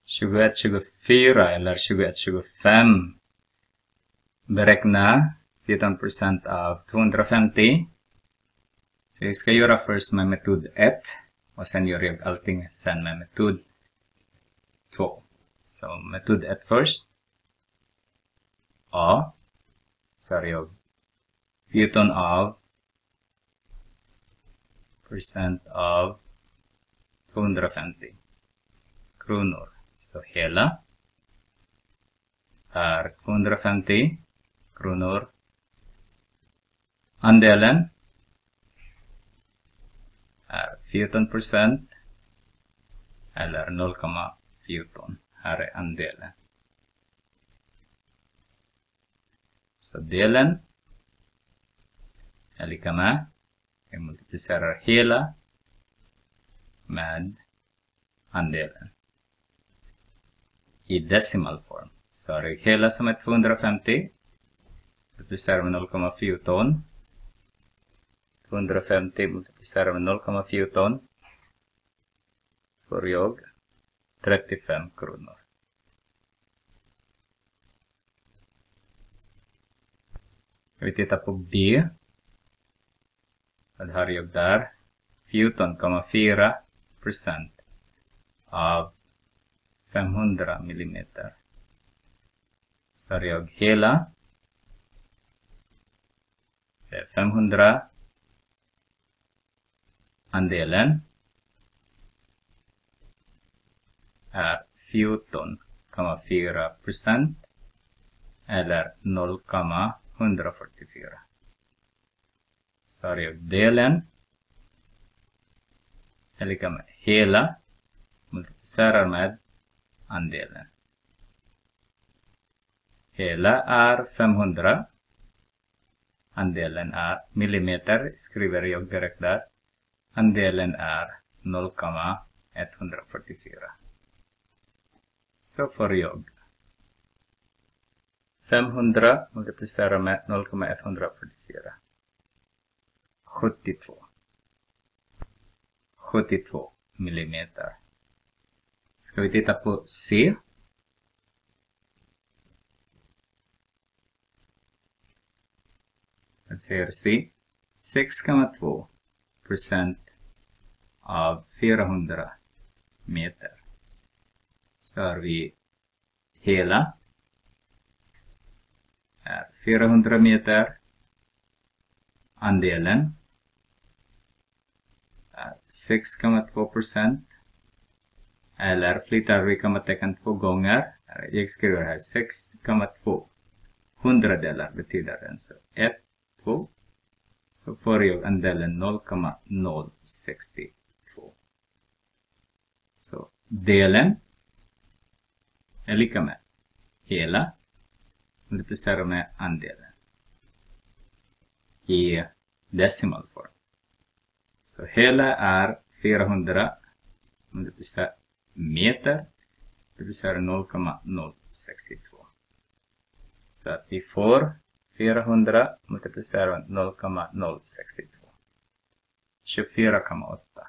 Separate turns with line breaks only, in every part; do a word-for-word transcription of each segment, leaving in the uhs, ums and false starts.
tjugoett tjugofyra eller tjugoett tjugofem. Beräkna fjorton procent av tvåhundrafemtio. Så vi ska göra först med metod ett. Och sen gör jag allting sen med metod två. Så metod ett först. A. Så har jag fjorton av procent av tvåhundrafemtio kronor. Så hela är tvåhundrafemtio kronor. Andelen är fjorton procent eller noll komma fjorton. Här är andelen. Så delen är lika med, jag multiplicerar hela med andelen i decimal form. Så har jag hela som är tvåhundrafemtio, multiplicerar med noll komma fjorton. tvåhundrafemtio multiplicerar med noll komma fjorton får jag trettiofem kronor. Vi tittar på B. Vad har jag där? fjorton komma fyra procent av femhundra millimeter. Så har jag hela. Det är femhundra. Andelen är fjorton komma fyra procent eller noll komma etthundrafyrtiofyra. Så har jag delen är lika med hela multiplicerar med andelen. Hela är femhundra. Andelen är millimeter. Skriver jag direkt där. Andelen är noll komma etthundrafyrtiofyra. Så får jag femhundra multiplicerar med noll komma etthundrafyrtiofyra. sjuttiotvå. sjuttiotvå millimeter. Ska vi titta på C. Jag ser C. sex komma två procent av fyrahundra meter. Så har vi hela är fyrahundra meter. Andelen är sex komma två procent. Eller flyttar vi kommatecken två gånger. Jag skriver här sex komma två. Hundradelar betyder den. Så ett, två. Så får jag andelen noll komma noll sex två. Så delen är lika med hela multiplicerar med andelen i decimal form. Så hela är fyrahundra multiplicerar meter multiplicerar noll komma noll sex två. Så att vi får fyrahundra multiplicerar noll komma noll sex två. tjugofyra komma åtta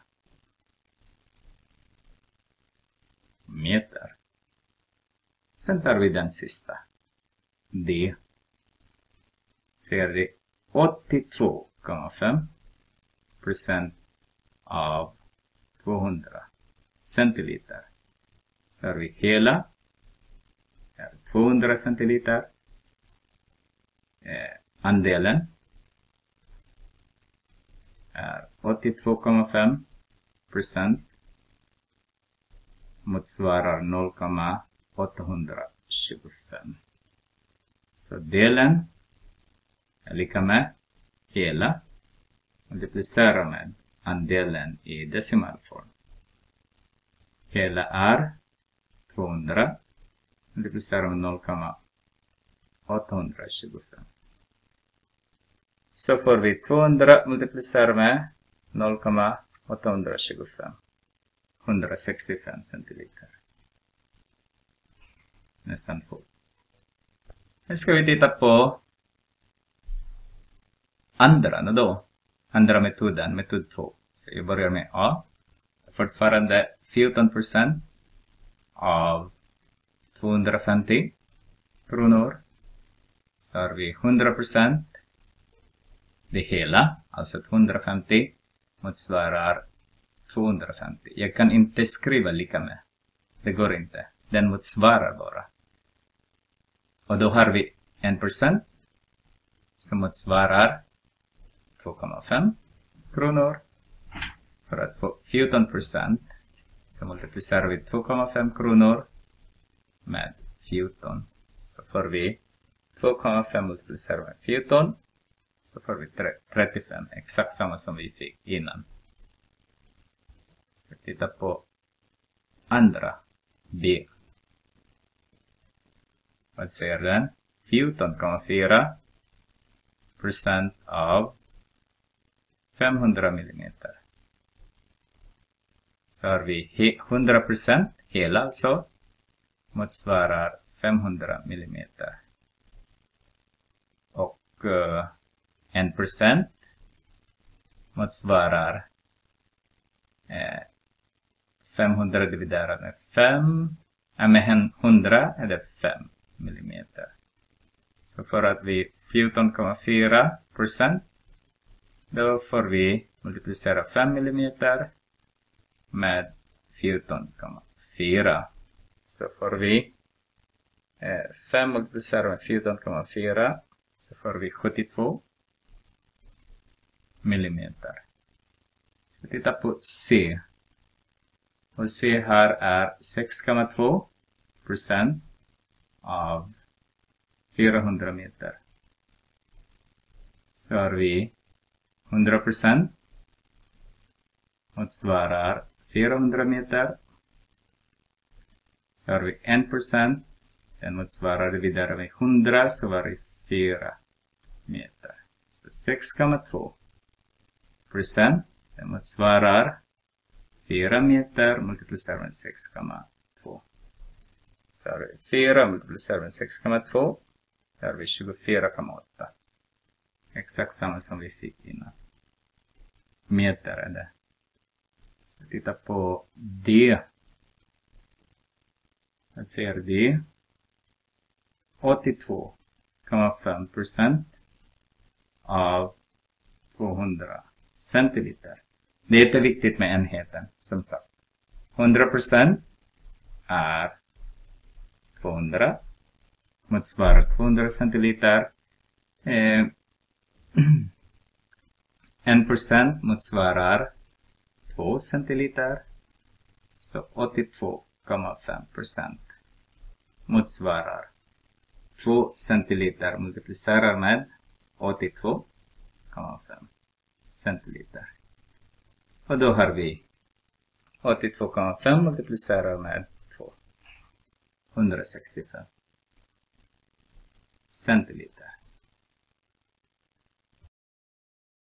meter. Sen tar vi den sista. D. Ser det åttiotvå komma fem procent av tvåhundra centiliter. Så har vi hela. Är tvåhundra centiliter. Eh, andelen är åttiotvå komma fem procent. Motsvarar noll komma åttahundratjugofem. Så delen är lika med hela multiplicerar med andelen i decimalform. Hela är tvåhundra multiplicerar med noll komma åttahundratjugofem. Så får vi tvåhundra multiplicerar med noll komma åttahundratjugofem. etthundrasextiofem centiliter. Nästan full. Nu ska vi titta på andra då. Andra metoden, metod två. Så jag börjar med A. Fortfarande fjorton procent av tvåhundrafemtio kronor. Så har vi hundra procent. Det hela, alltså tvåhundrafemtio, motsvarar tvåhundrafemtio. Jag kan inte skriva lika med. Det går inte. Den motsvarar bara. Och då har vi en procent som motsvarar två komma fem kronor. För att få fjorton procent så multiplicerar vi två komma fem kronor med fjorton. Så får vi två komma fem multiplicerar med fjorton. Så får vi trettiofem. Exakt samma som vi fick innan. Ska titta på andra B. Vad säger den? fjorton komma fyra procent av femhundra millimeter. Så har vi hundra procent hela alltså motsvarar femhundra millimeter. Och uh, en procent motsvarar eh, femhundra dividerat med fem. Äh, med hundra är det fem millimeter. Så för att vi fjorton komma fyra procent då får vi multiplicera fem millimeter med fjorton komma fyra. Så får vi eh, fem multiplicerat med fjorton komma fyra så får vi sjuttiotvå millimeter. Så titta på C. Och C här är sex komma två procent av fyrahundra meter. Så har vi hundra procent motsvarar fyrahundra meter. Så har vi en procent. Den motsvarar vidare med hundra så var det fyra meter. Så sex komma två procent. Den motsvarar fyra meter multiplicerat med sex komma två. Så har vi fyra multiplicerat med sex komma två. Så har vi tjugofyra komma åtta. Exakt samma som vi fick innan. Meter är det. Så titta på D. Jag ser D. åttiotvå komma fem procent av tvåhundra centiliter. Det är inte viktigt med enheten som sagt. hundra procent är tvåhundra. Motsvarar tvåhundra centiliter. Eh, en procent motsvarar två centiliter. Så åttiotvå komma fem procent motsvarar två centiliter multiplicerar med åttiotvå komma fem centiliter. Och då har vi åttiotvå komma fem multiplicerar med två. hundrasextiofem centiliter.